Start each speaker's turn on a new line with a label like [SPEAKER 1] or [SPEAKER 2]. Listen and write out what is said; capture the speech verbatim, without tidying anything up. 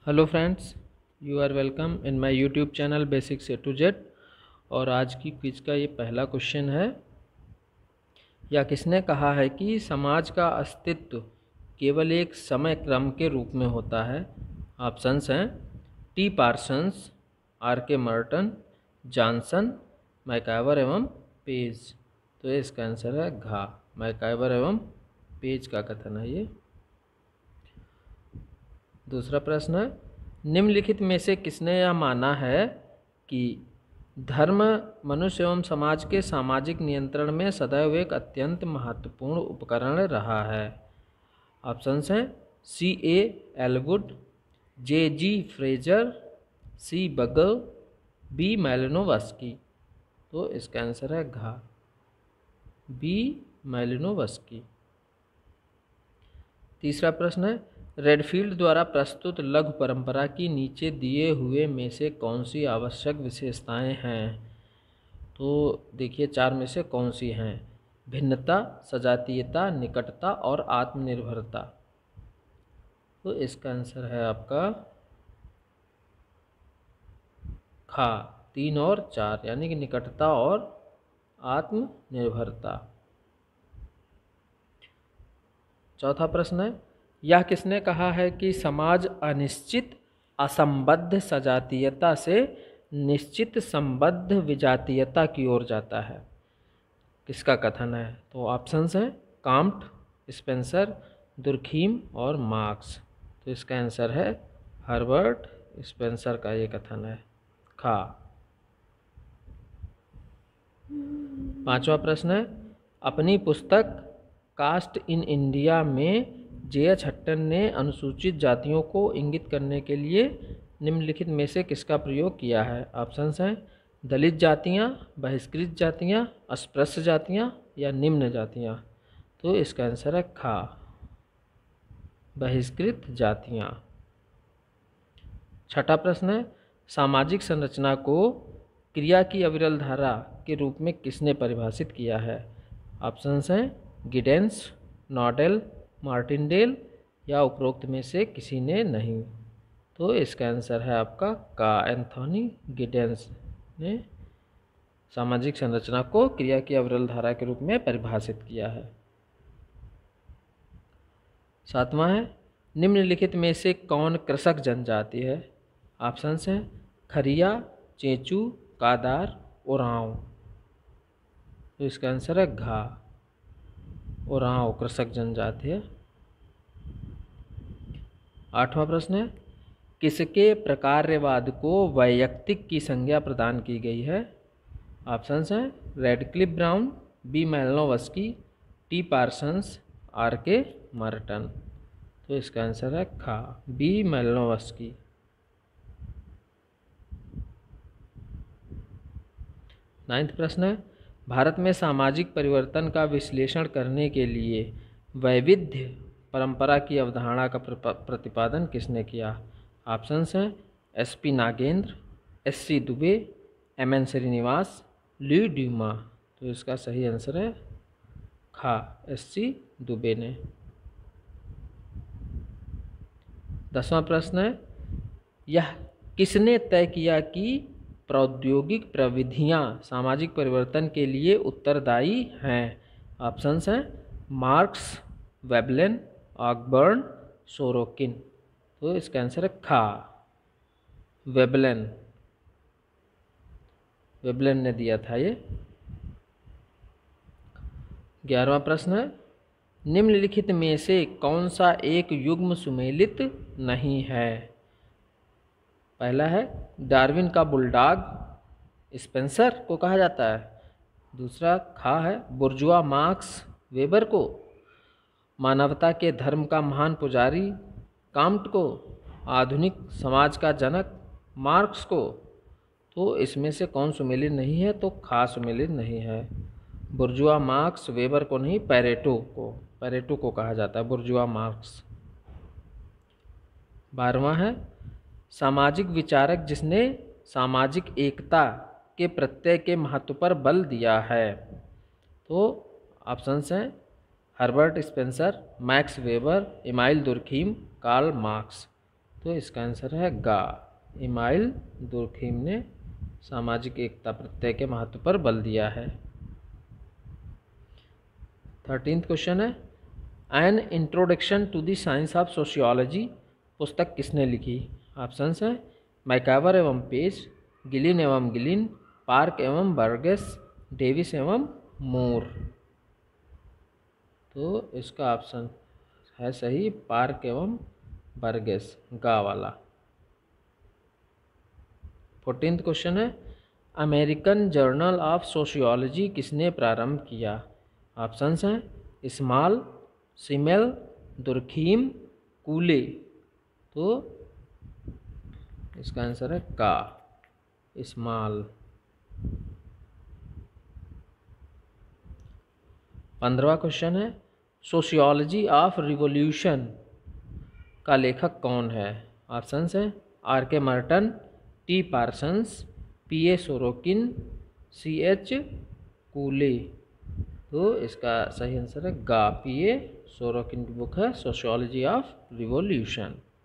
[SPEAKER 1] Hello friends, you are welcome in my YouTube channel basics A to Z. और आज की quiz का ये पहला क्वेश्चन है, या किसने कहा है कि समाज का अस्तित्व केवल एक समय क्रम के रूप में होता है। ऑप्शंस हैं T Parsons, R K Merton, Johnson, MacIver एवं पेज। तो इसका आंसर है घा, मैकाइवर एवं पेज का कथन है ये। दूसरा प्रश्न है, निम्नलिखित में से किसने यह माना है कि धर्म मनुष्य एवं समाज के सामाजिक नियंत्रण में सदैव एक अत्यंत महत्वपूर्ण उपकरण रहा है। ऑप्शंस हैं सी ए एलवुड, जे जी फ्रेजर, सी बगल, बी मैलिनोवस्की। तो इसका आंसर है घा, बी मैलिनोवस्की। तीसरा प्रश्न है, रेडफील्ड द्वारा प्रस्तुत लघु परंपरा की नीचे दिए हुए में से कौन सी आवश्यक विशेषताएं हैं। तो देखिए चार में से कौन सी हैं। भिन्नता, सजातीयता, निकटता और आत्मनिर्भरता। तो इसका आंसर है आपका खा, तीन और चार, यानी कि निकटता और आत्मनिर्भरता। चौथा प्रश्न है, यह किसने कहा है कि समाज अनिश्चित असंबद्ध सजातीयता से निश्चित संबद्ध विजातीयता की ओर जाता है। किसका कथन है। तो ऑप्शंस हैं काम्ट, स्पेंसर, दुर्खीम और मार्क्स। तो इसका आंसर है हर्बर्ट स्पेंसर का ये कथन है, खा। पांचवा प्रश्न है, अपनी पुस्तक कास्ट इन इंडिया में जे एच हट्टन ने अनुसूचित जातियों को इंगित करने के लिए निम्नलिखित में से किसका प्रयोग किया है। ऑप्शंस हैं दलित जातियाँ, बहिष्कृत जातियाँ, अस्पृश्य जातियाँ या निम्न जातियाँ। तो इसका आंसर है खा, बहिष्कृत जातियाँ। छठा प्रश्न है, सामाजिक संरचना को क्रिया की अविरल धारा के रूप में किसने परिभाषित किया है। ऑप्शंस हैं गिडेंस, नॉडेल, मार्टिनडेल या उपरोक्त में से किसी ने नहीं। तो इसका आंसर है आपका का, एंथोनी गिडेंस ने सामाजिक संरचना को क्रिया की अविरल धारा के रूप में परिभाषित किया है। सातवां है, निम्नलिखित में से कौन कृषक जनजाति है। ऑप्शंस हैं खरिया, चेंचू, कादार, ओरांव। तो इसका आंसर है घा, ओरांव कृषक जनजाति है। आठवां प्रश्न है, किसके प्रकार्यवाद को वैयक्तिक की संज्ञा प्रदान की गई है। ऑप्शंस हैं Radcliffe Brown, B Malinowski, T Parsons, R K Merton. तो इसका आंसर है खा, बी मैलिनोवस्की। नाइन्थ प्रश्न है, भारत में सामाजिक परिवर्तन का विश्लेषण करने के लिए वैविध्य परंपरा की अवधारणा का प्रतिपादन किसने किया। ऑप्शंस हैं S P Nagendra, S C Dube, M N Srinivas, Louis Dumont. तो इसका सही आंसर है खा, एस सी दुबे ने। दसवां प्रश्न है, यह किसने तय किया कि प्रौद्योगिक प्रविधियां सामाजिक परिवर्तन के लिए उत्तरदायी हैं। ऑप्शंस हैं मार्क्स, वेबलेन, ऑकबर्न, सोरोकिन। तो इसका आंसर है खा, वेबलेन, वेबलेन ने दिया था ये। ग्यारहवां प्रश्न है, निम्नलिखित में से कौन सा एक युग्म सुमेलित नहीं है। पहला है डार्विन का बुलडॉग, स्पेंसर को कहा जाता है। दूसरा खा है बुर्जुआ मार्क्स, वेबर को। मानवता के धर्म का महान पुजारी काम्ट को। आधुनिक समाज का जनक मार्क्स को। तो इसमें से कौन सुमेलित नहीं है। तो खा सुमेलित नहीं है। बुर्जुआ मार्क्स वेबर को नहीं, पैरेटो को, पैरेटो को कहा जाता है बुर्जुआ मार्क्स। बारहवां है, सामाजिक विचारक जिसने सामाजिक एकता के प्रत्यय के महत्व पर बल दिया है। तो ऑप्शंस हैं Herbert Spencer, Max Weber, Emile Durkheim, Karl Marx. तो इसका आंसर है गा। इमाइल दुर्खीम ने सामाजिक एकता प्रत्यय के महत्व पर बल दिया है। थर्टीन्थ क्वेश्चन है, an introduction to the science of sociology पुस्तक किसने लिखी? ऑप्शंस हैं मैकावर एवं पेज, गिलिन एवं गिलिन, पार्क एवं बर्गेस, डेविस एवं मूर। तो इसका ऑप्शन है सही पार्क एवं बर्गेस, गा वाला। फोर्टीन्थ क्वेश्चन है, अमेरिकन जर्नल ऑफ सोशियोलॉजी किसने प्रारंभ किया? ऑप्शंस हैं स्मॉल, सिमेल, दुर्खीम, कूले। तो इसका आंसर है का, स्मॉल। पंद्रहवां क्वेश्चन है, सोशियोलॉजी ऑफ रिवॉल्यूशन का लेखक कौन है? ऑप्शंस हैं R K Merton, T Parsons, P A Sorokin, C H Cooley. तो इसका सही आंसर है गा, पी ए सोरोकिन की बुक है सोशियोलॉजी ऑफ रिवॉल्यूशन।